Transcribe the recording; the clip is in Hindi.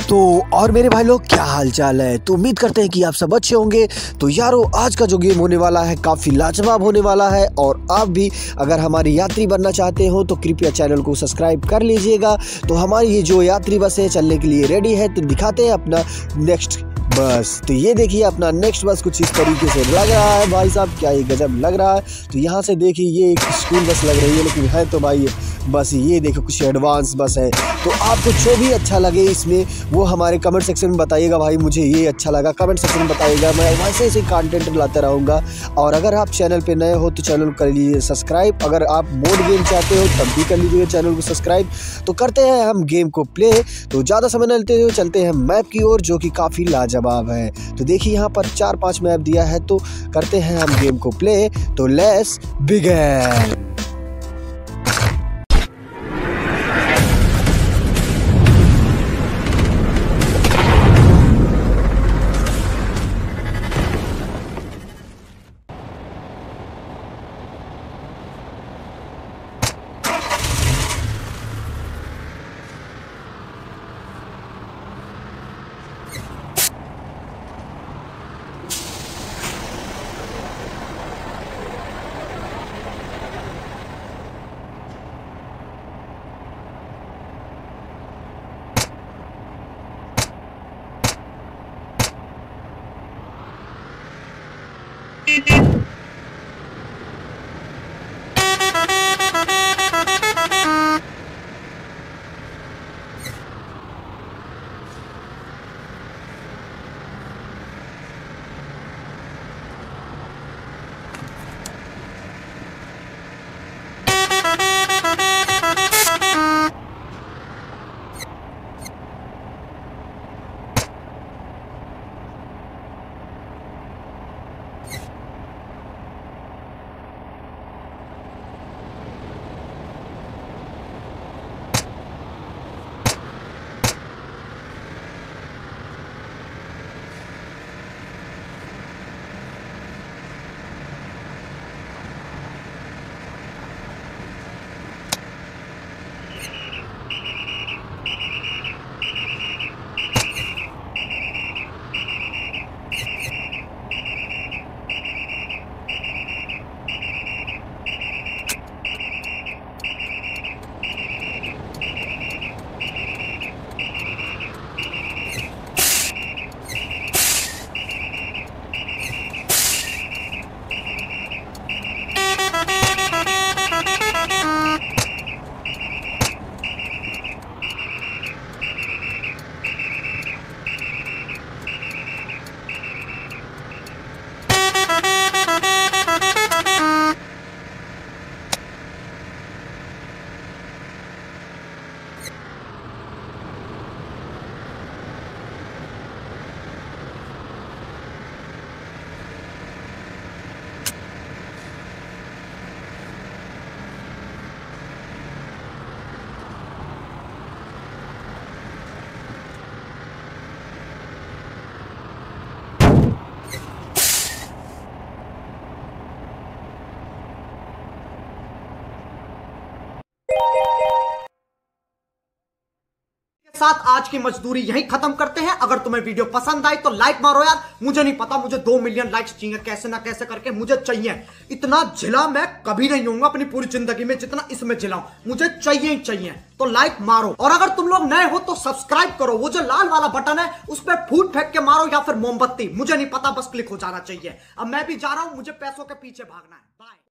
तो और मेरे भाई लोग क्या हाल चाल है। तो उम्मीद करते हैं कि आप सब अच्छे होंगे। तो यारो आज का जो गेम होने वाला है काफ़ी लाजवाब होने वाला है और आप भी अगर हमारी यात्री बनना चाहते हो तो कृपया चैनल को सब्सक्राइब कर लीजिएगा। तो हमारी ये जो यात्री बस है चलने के लिए रेडी है। तो दिखाते हैं अपना नेक्स्ट बस। तो ये देखिए अपना नेक्स्ट बस कुछ इस तरीके से लग रहा है भाई साहब, क्या ये गजब लग रहा है। तो यहाँ से देखिए ये एक स्कूल बस लग रही है, लेकिन है तो भाई बस ये देखो कुछ एडवांस बस है। तो आपको जो भी अच्छा लगे इसमें वो हमारे कमेंट सेक्शन में बताइएगा। भाई मुझे ये अच्छा लगा कमेंट सेक्शन में बताइएगा, मैं वैसे ऐसे कंटेंट लाता रहूँगा। और अगर आप चैनल पे नए हो तो चैनल कर लीजिए सब्सक्राइब। अगर आप मोड गेम चाहते हो तब भी कर लीजिए चैनल को सब्सक्राइब। तो करते हैं हम गेम को प्ले। तो ज़्यादा समय न लेते हुए चलते हैं मैप की ओर, जो कि काफ़ी लाजवाब है। तो देखिए यहाँ पर 4-5 मैप दिया है, तो करते हैं हम गेम को प्ले। तो लेट्स बिगिन। साथ आज की मजदूरी यहीं खत्म करते हैं। अगर तुम्हें वीडियो पसंद आई तो लाइक मारो यार। मुझे नहीं पता, मुझे 2 मिलियन लाइक्स चाहिए, कैसे ना कैसे करके मुझे चाहिए। इतना झिला मैं कभी नहीं होऊंगा अपनी पूरी जिंदगी में जितना इसमें झिलाऊं, मुझे चाहिए ही चाहिए। तो लाइक मारो और अगर तुम लोग नए हो तो सब्सक्राइब करो। वो जो लाल वाला बटन है उस पर फूट फेंक के मारो या फिर मोमबत्ती, मुझे नहीं पता, बस क्लिक हो जाना चाहिए। अब मैं भी जा रहा हूं, मुझे पैसों के पीछे भागना है। बाय।